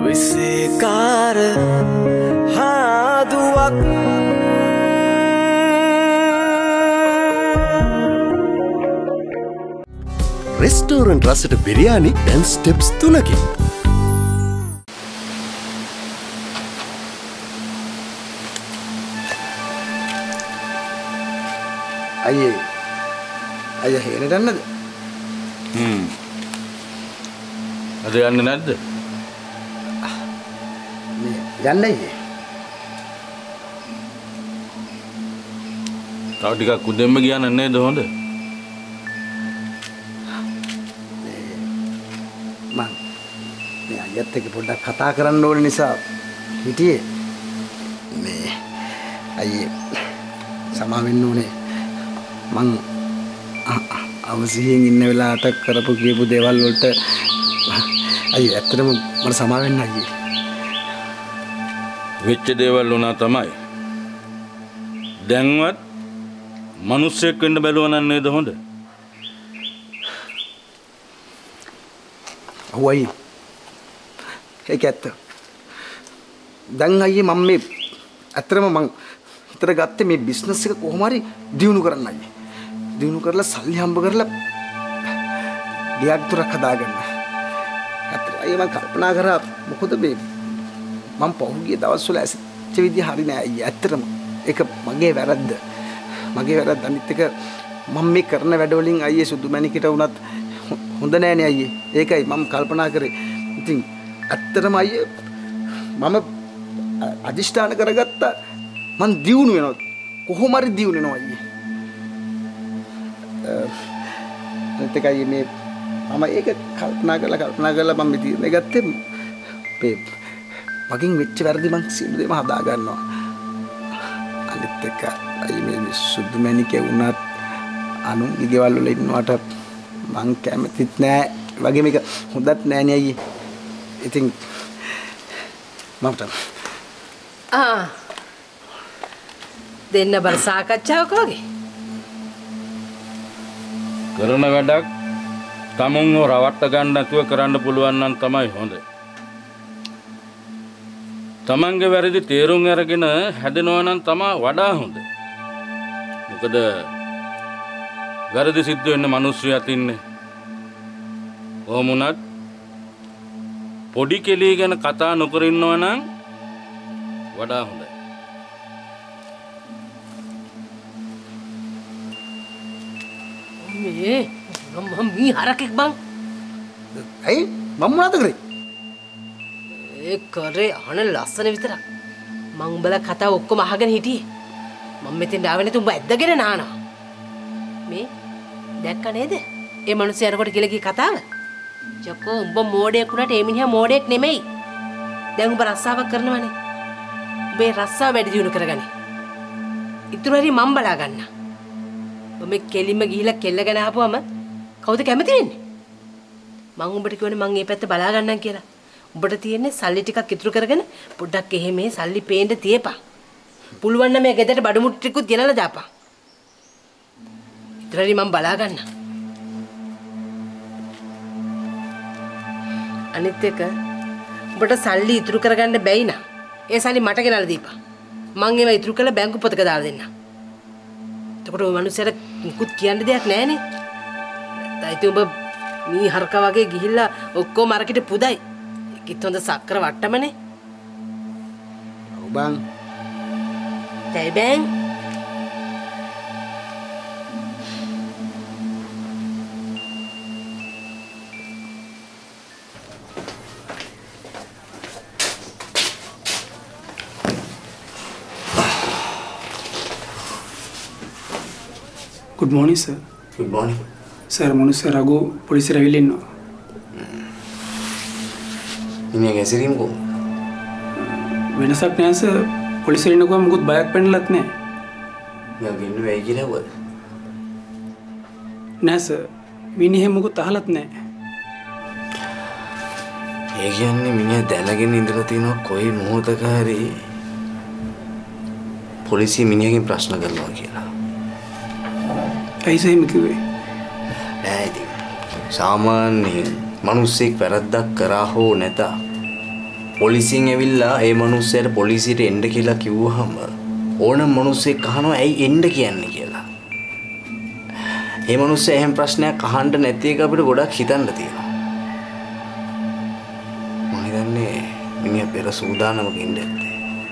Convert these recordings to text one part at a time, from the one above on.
විසේකාර හාදුවක් restaurant රසට biryani දැන් steps 3කින්. අයියේ හේනට යන්නද? අද යන්නේ නැද්ද? යන්නයි. තව ටිකක් උදෙන්ම ගියා නේද හොඳ? මං මේ අයත් එක්ක පොඩ්ඩක් කතා කරන්න ඕන නිසා හිටියේ. මේ අයියේ සමා වෙන්න ඕනේ. මං අවසියෙන් ඉන්න වෙලාවට කරපු කියපු දේවල් වලට අයියේ ඇත්තටම මට සමා වෙන්න අයියේ. වෙච්ච දේවල් වුණා තමයි. දැන්වත් මිනිස්සෙක් වෙන්න බැලුවා නේද හොඳ? ඔවයි. ඒක ඇත්ත. දැන් අයියේ මම මේ ඇත්තටම මං හිතට ගත්තේ මේ බිස්නස් එක කොහොම හරි දියුණු කරන්න අයියේ. දියුණු කරලා සල්ලි හම්බ කරලා ඩියක් තුරක් හදාගන්න. ඇත්තට අයියේ මං කල්පනා කරා මොකද මේ මම පහුගිය දවස්වල ඇසිච්ච විදිහ හරි නෑ අයියේ. ඇත්තටම ඒක මගේ වැරද්ද. මගේ වැරද්ද. අනිත් එක මම මේ කරන වැඩ වලින් අයියේ සුදු මැණිකට වුණත් හොඳ නෑනේ අයියේ. ඒකයි මම කල්පනා කරේ. ඉතින් ඇත්තටම අයියේ මම අදිෂ්ඨාන කරගත්තා මං දියුණු වෙනවා. කොහොම හරි දියුණු වෙනවා අයියේ. අනිත් එකයි මේ මම ඒක කල්පනා කරලා මම මේ තීරණය ගත්තේ මේ මගෙන් වෙච්ච වැරදි මං සියලු දේම හදා ගන්නවා. අනිත් එක අයියේ මේ සුදු මැණිකේ වුණත් අනුන්ගේ ගෙවල් වල ඉන්නවට මං කැමතිත් නෑ. වගේ මේක හොඳත් නෑනේ අයියේ. ඉතින් මමට දෙන්න බර සාකච්ඡාවක් වගේ කරන වැඩක් තමුන්ව රවට්ට ගන්න නැතුව කරන්න පුළුවන් නම් තමයි හොඳ. තමන්ගේ වැරදි තේරුම් අරගෙන හැදෙනවා නම් තමයි වඩා හොඳ. මොකද වැරදි සිද්ධ වෙන්න මිනිස්සු යතින්නේ. කොහොම වුණත් පොඩි කෙලිය ගැන කතා නොකර ඉන්නවා නම් වඩා හොඳයි. මේ මම මී හරකෙක් බං. ඇයි මම මොනවද කරේ? ඒ කරේ අහන ලස්සන විතරක්. මං උඹලා කතාව ඔක්කොම අහගෙන හිටියේ. මම මෙතෙන් ආවේ නැතු උඹ ඇද්දගෙන නානවා. මේ දැක්ක නේද? ඒ මිනිස්සු යනකොට කියලා කී කතාව. චොකෝ උඹ මෝඩයෙක් වුණාට ඒ මිනිහා මෝඩයෙක් නෙමෙයි. දැන් උඹ රස්සාවක් කරනවනේ. උඹේ රස්සාව වැඩි දියුණු කරගනි. ඉතුරු හරි මම බලා ගන්න. උඹ කෙලින්ම ගිහිල්ලා කෙල්ල ගැන ආපුවම කවුද කැමති වෙන්නේ? මං උඹට කියවනේ මං මේ පැත්ත බලා ගන්නම් කියලා. උඹට තියෙන්නේ සල්ලි ටිකක් ඉතුරු කරගෙන පොඩ්ඩක් එහෙ මේ සල්ලි පේන්න තියපන්. පුළුවන් නම් මේ ගෙදරට බඩු මුට්ටු ටිකුත් ගෙනලා දාපන්. ඉතින් හරි මම බලා ගන්න. අනිත් එක උඹට සල්ලි ඉතුරු කරගන්න බැයි නම් ඒ සල්ලි මට ගෙනලා දීපන්. මං ඒවා ඉතුරු කරලා බැංකු පොතක දාලා දෙන්නම්. එතකොට ඔය මිනිස්සුන්ට මුකුත් කියන්න දෙයක් නැහැ නේ. දැන් උඹ මේ හරකා වගේ ගිහිල්ලා ඔක්කොම අරකිට පුදයි. ඒකිට හොඳ සක්කර වට්ටමනේ. ඔව් බං. තේ බං. Good morning, sir. Good morning. Sir, මනුස්ස රඝු පොලිසියට ඇවිල්ලා ඉන්නවා. මිනිහගේ ඇසිරීම කොහොමද? වෙනසක් නෑ සර්. පොලිසියට එනකොට මොකුත් බයක් පෙන්නලත් නෑ. මෙයා ගෙන්න වෙයි කියලා වද? නෑ සර්. මිනිහෙ මොකුත් අහලත් නෑ. ඒ කියන්නේ මිනිහා දැනගෙන ඉඳලා තිනවා කොයි මොහොතක හරි පොලිසිය මිනිහගෙන් ප්‍රශ්න කරනවා කියලා. ඇයිසෙම කිව්වේ? නෑ ඉතින් සාමාන්‍යයෙන් මිනිස්සෙක් වැරද්දක් කරා හෝ නැත පොලිසියෙන් ඇවිල්ලා ඒ මිනිස්සයාට පොලිසියට එන්න කියලා කිව්වහම ඕනම මිනිස්සෙක් අහනවා ඇයි එන්න කියන්නේ කියලා. ඒ මිනිස්සයා එහෙම ප්‍රශ්නයක් අහන්න නැති එක අපිට ගොඩක් හිතන්න තියෙනවා. මම හිතන්නේ මිනිහා පෙර සූදානමක ඉන්න ඇත්තේ.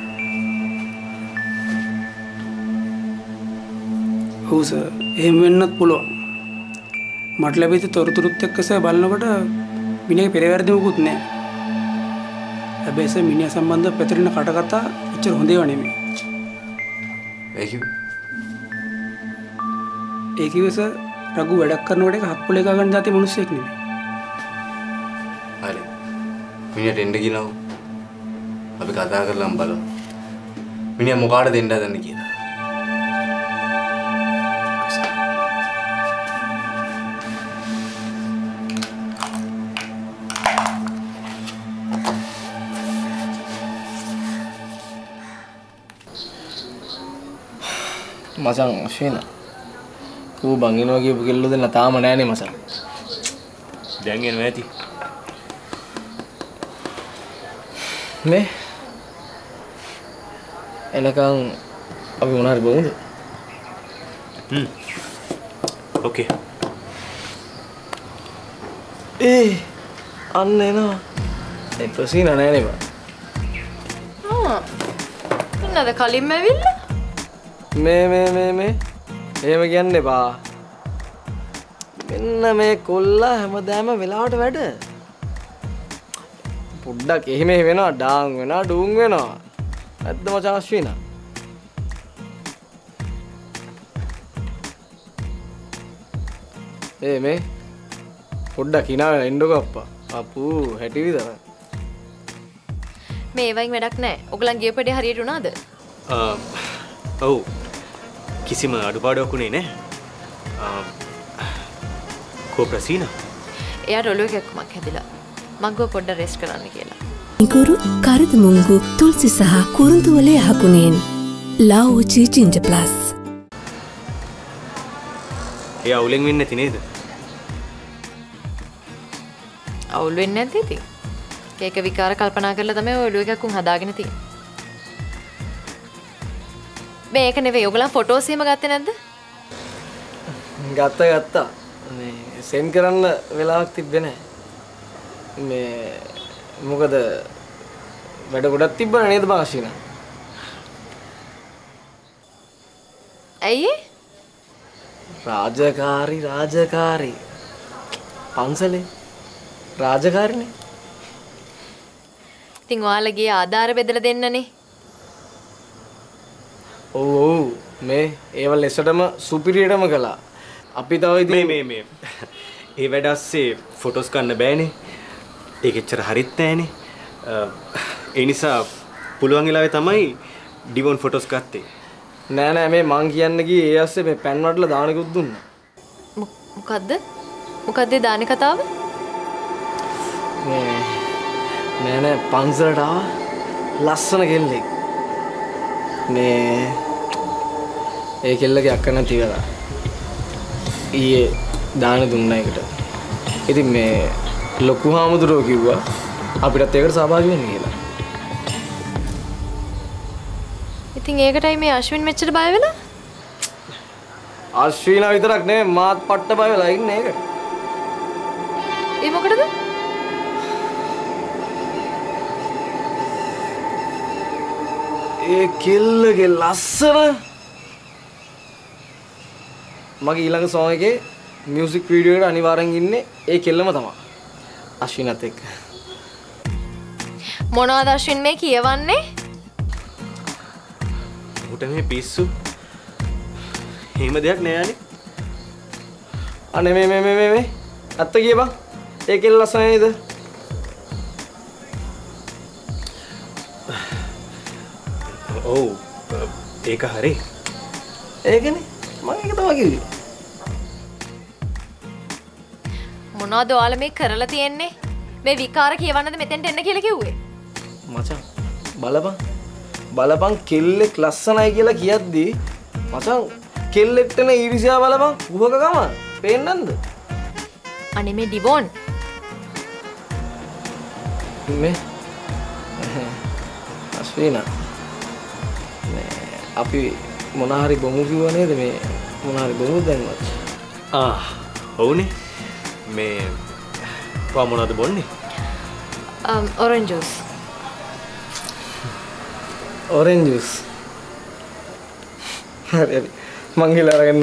ඔව් සර්. එහෙම වෙන්නත් පුළුවන්. මට ලැබිච්ච තොරතුරුත් එක්ක සර් බලනකොට මිනිහේ පෙරවැරදි මොකුත් නැහැ. හැබැයි සර් මිනිහා සම්බන්ධව පැතිරෙන කටකතා එච්චර හොඳ ඒවා නෙමෙයි. ඒ කිව්වේ සර් රඝු වැඩක් කරනකොට එක හත් පොලේ ගා ගන්න જાති මිනිස්සෙක් නෙමෙයි. හරි. මිනිහට එන්න කියනවා. අපි කතා කරලාම බලමු. මිනිහා මොකාටද දෙන්න හදන්නේ කියලා. මචං අශ්වින ඌ බංගිනවා කියපු කෙල්ලෝ දෙන්න තාම නෑනේ මචං. දැන් එනවා ඇති. මේ එනකන් අපි මොන හරි බමුද? ඕකේ. අන්න එනවා. ඒ ප්‍රසීන නෑනේ බං. එන්නද කලින්ම ඇවිල්ලා? මේ එහෙම කියන්න එපා. මෙන්න මේ කොල්ලා හැමදාම වෙලාවට වැඩ. පොඩ්ඩක් එහෙම වෙනවා ඩාන් වෙනවා ඩූන් වෙනවා. නැද්ද මචං අශ්විනා? මේ පොඩ්ඩක් hina වෙලා ඉන්නකෝ අප්පා. අප්පු හැටි විතරයි. මේ වයින් වැඩක් නැහැ. ඔයගලන් ගියපඩේ හරියට උනාද? ඔව්. කිසිම අඩුපාඩුවක් උනේ නැහැ. කෝ ප්‍රසීන? එයාට ඔළුවේ කැක්කමක් හැදිලා. මං ගෝ පොඩ්ඩක් රෙස්ට් කරන්න කියලා. ඉඟුරු කරද මුංගු තුල්සි සහ කුරුඳු වලේ යහකුණෙන් ලාවුචි ජින්ජර් ප්ලස්. එයා අවුලෙන් වෙන්නේ නැති නේද? අවුල් වෙන්නේ නැද්ද ඉතින්? ඒක විකාර කල්පනා කරලා තමයි ඔළුවේ කැක්කුම් හදාගෙන තියෙන්නේ. මේක නෙවෙයි ඔයගලන් ෆොටෝස් එහෙම ගත්තේ නැද්ද? ගත්තා. මේ සෙන්ඩ් කරන්න වෙලාවක් තිබ්බේ නැහැ. මේ මොකද වැඩ ගොඩක් තිබ්බනේ නේද බං අශ්විනා? ඇයි? රාජකාරි පන්සලේ රාජකාරිනේ. ඉතින් ඔයාලගේ ආධාර බෙදලා දෙන්නනේ. ඔව් මේ ඒව ලෙසටම සුපිරියටම කළා. අපි තව ඉතින් මේ ඒ වැඩ ඇස්සේ ෆොටෝස් ගන්න බෑනේ. ඒක එච්චර හරිත් නෑනේ. ඒ නිසා පුළුවන් වෙලාවේ තමයි ඩිවොන් ෆොටෝස් ගත්තේ. නෑ මේ මං කියන්න ගියේ ඒ ඇස්සේ මේ පෑන් වලට දානකුත් දුන්නා. මොකද්ද? මොකද්ද දානේ කතාව? නෑ පන්සලට ආවා ලස්සන කෙල්ලෙක්. මේ ඒ කෙල්ලගේ අක්ක නැති වෙලා ඊයේ දාන දුන්නා එකට. ඉතින් මේ ලොකු හාමුදුරුවෝ කිව්වා අපිටත් ඒකට සහභාගී වෙන්න කියලා. ඉතින් ඒකටයි මේ අශ්වින් මෙච්චර බය වෙලා? අශ්විනා විතරක් නෙමෙයි මාත් පට්ට බය වෙලා ඉන්නේ ඒකට. ඒ මොකටද? ඒ කෙල්ලගේ ලස්සන මගේ ඊළඟ සෝන් එකේ මියුසික් වීඩියෝ එකට අනිවාර්යෙන් ඉන්නේ ඒ කෙල්ලම තමයි. අශ්විනත් එක්ක. මොනවද අශ්වින් මේ කියවන්නේ? උට මේ පිස්සු. එහෙම දෙයක් නෑ අනේ. අනේ මේ අත්ත කියපන්. ඒ කෙල්ල ලස්සන නේද? ඔව් ඒක හරි. ඒකනේ මම ඒක තමයි කිව්වේ. මොනවද ඔයාලා මේ කරලා තියෙන්නේ? මේ විකාර කියවන්නද මෙතෙන්ට එන්න කියලා කිව්වේ? මචං බලපන් කෙල්ලෙක් ලස්සනයි කියලා කියද්දි මචං කෙල්ලෙක්ට නේ ඊර්ෂ්‍යා බලපන් කුහකකම පේන්නන්ද? අනේ මේ ඩිවොන් මේ අස්වීනා අපි මොන හරි බොමු කිව්වා නේද මේ මොන හරි බොමු දැන්වත් ඔව්නේ මේ කොහොම මොනවද බොන්නේ orange juice හරි මං ගිහලා අරගෙන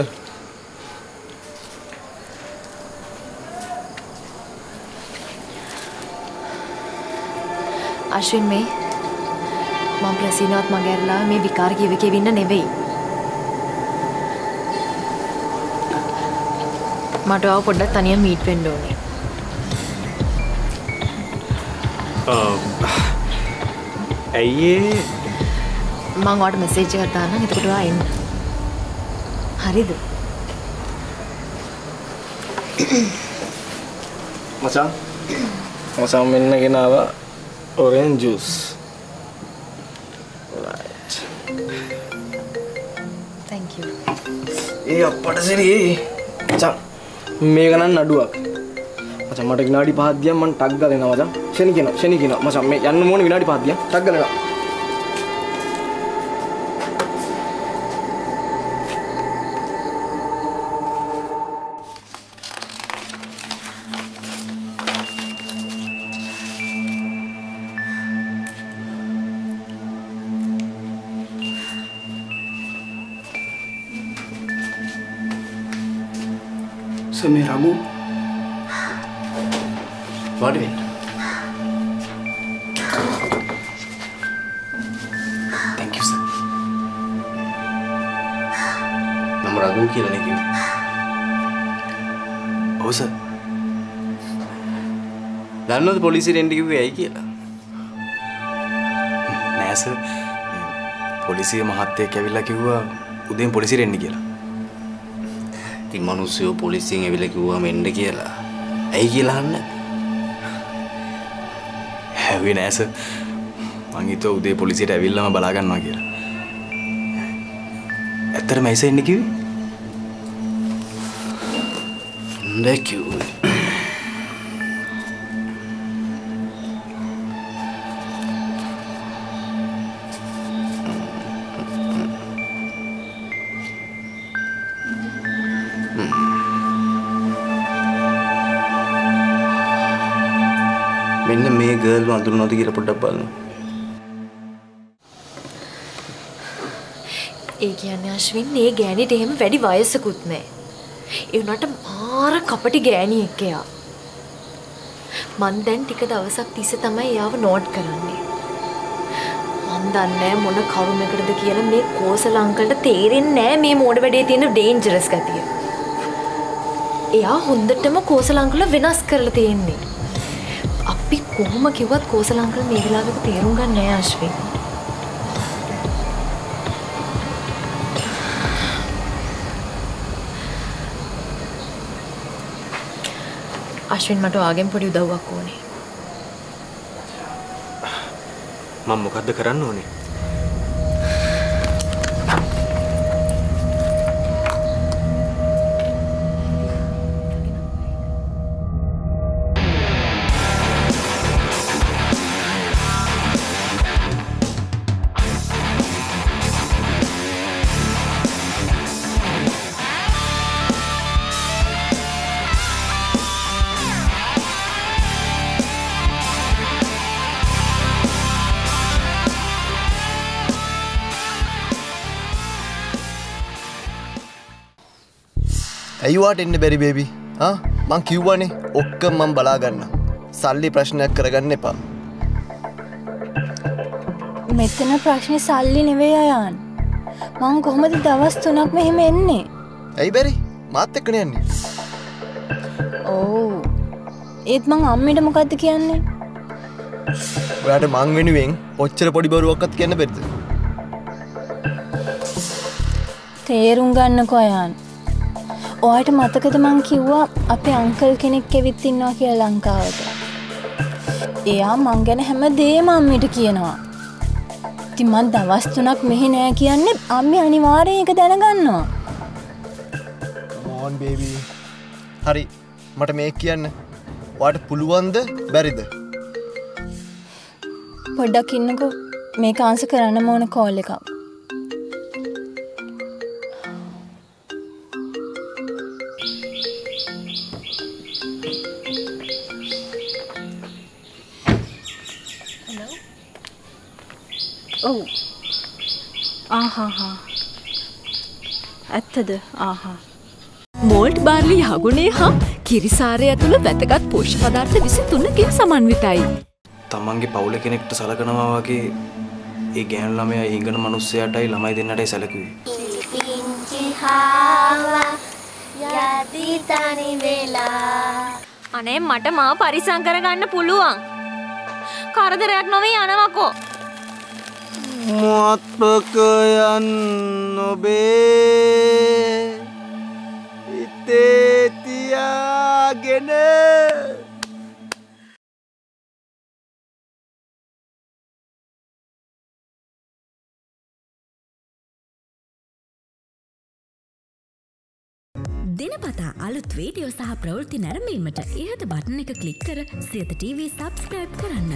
අශ්වින් මේ මම ප්‍රසීනවත් මගේ ඇරලා මේ විකාර කිව්වේ ඉන්න නෙවෙයි. මට ආව පොඩ්ඩක් තනියම මීට් වෙන්න ඕනේ. ඇයි මම ඔයාලට මෙසේජ් එකක් දාන්නම් එතකොට ඔයා එන්න. හරිද? මචං මෙන්න ගෙනාවා orange juice. Right. Thank you. ඒ අප්පට සරි මචං මේක නම් නඩුවක්. මචං මට විනාඩි 5ක් දියම් මං ටක් ගාලා එනවා මචං. ෂෙනි කියනවා මචං මේ යන්න ඕනේ විනාඩි 5ක් දියම් ටක් ගාලා එනවා. මේ රගු වාඩි වෙන්න. Thank you sir. මම රගු කියලා නේ කිව්වේ. ඔව් සර්. දන්නවද පොලිසියට එන්න කිව්වේ ඇයි කියලා? නෑ සර්. පොලිසිය මහත්තයෙක් ඇවිල්ලා කිව්වා උදේම පොලිසියට එන්න කියලා. ඉතින් මිනිස්සු පොලිසියෙන් ඇවිල්ලා කිව්වම එන්න කියලා. ඇයි කියලා අහන්න? හැවි නෑ සර්. මං හිතුවා උදේ පොලිසියට ඇවිල්ලාම බලා ගන්නවා කියලා. ඇත්තටම ඇයිස එන්න කිව්වේ? නෑ කිව්වේ. මෙන්න මේ ගර්ල් වඳුනනවද කියලා පොඩ්ඩක් බලන්න. ඒ කියන්නේ අශ්වින් මේ ගෑණිට එහෙම වැඩි වයසකුත් නැහැ. ඒ උනාට මාර කපටි ගෑණියෙක් එයා. මං දැන් ටික දවසක් තිස්සේ තමයි එයාව නෝට් කරන්නේ. මං දන්නේ මොන කරුමකටද කියලා මේ කෝසල අංකල්ට තේරෙන්නේ නැහැ මේ මෝඩ වැඩේ තියෙන ඩේන්ජරස් ගතිය. එයා හොඳටම කෝසල අංකල්ව වෙනස් කරලා තියෙන්නේ. අපි කොහොම කිව්වත් කෝසල අංකල් මේ වෙලාවෙක තේරුම් ගන්න නෑ අශ්වින්. අශ්වින් මට ආගෙන් පොඩි උදව්වක් ඕනේ. මම මොකද්ද කරන්න ඕනේ? ඇයි වාට එන්න බැරි බේබි? මං කිව්වනේ ඔක්කොම මං බලා ගන්නම්. සල්ලි ප්‍රශ්නයක් කරගන්න එපා. මෙතන ප්‍රශ්නේ සල්ලි නෙවෙයි අයන්. මං කොහොමද දවස් 3ක් මෙහෙම එන්නේ? ඇයි බැරි? මාත් එක්කනේ යන්නේ. ඔව්. ඒත් මං අම්මිට මොකද්ද කියන්නේ? ඔයාට මං වෙනුවෙන් ඔච්චර පොඩි බරුවක්වත් කියන්න බැරිද? තේරුම් ගන්නකෝ අයන්. ඔයාට මතකද මං කිව්වා අපේ අංකල් කෙනෙක් ඇවිත් ඉන්නවා කියලා ලංකාවට. එයා මං ගැන හැමදේම අම්මිට කියනවා. ඉතින් මං දවස් 3ක් මෙහි නෑ කියන්නේ අම්මි අනිවාර්යෙන් ඒක දැනගන්නවා. Come on baby. හරි. මට මේක කියන්න. ඔයාට පුළුවන්ද බැරිද? පොඩ්ඩක් ඉන්නකෝ මේක ආන්සර් කරන්න ඕන කෝල් එකක්. ඔව්. ආහා. ඇත්තද? ආහා. මෝල්ට් බාර්ලි යහගුණේ හා කිරිසාරය ඇතුළ වැදගත් පෝෂ්‍ය පදාර්ථ 23කින් සමන්විතයි. තමන්ගේ පවුල කෙනෙක්ට සලකනවා වගේ ඒ ගෑනු ළමයා ඊඟන මිනිස්සයාටයි ළමයි දෙන්නටයි සැලකුවේ. අනේ මට මාව පරිස්සම් කරගන්න පුළුවන්. කරදරයක් නොවේ යනවකෝ. මොත්පකයන් නොබේ හිතේ තියාගෙන දිනපතා අලුත් වීඩියෝ සහ ප්‍රවෘත්ති නැරඹීමට ඉහත බටන් එක ක්ලික් කර සියත TV සබ්ස්ක්‍රයිබ් කරන්න.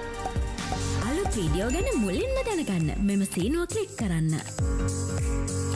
අලුත් වීඩියෝ ගැන මුලින්ම දැනගන්න මෙම සීනුව ක්ලික් කරන්න.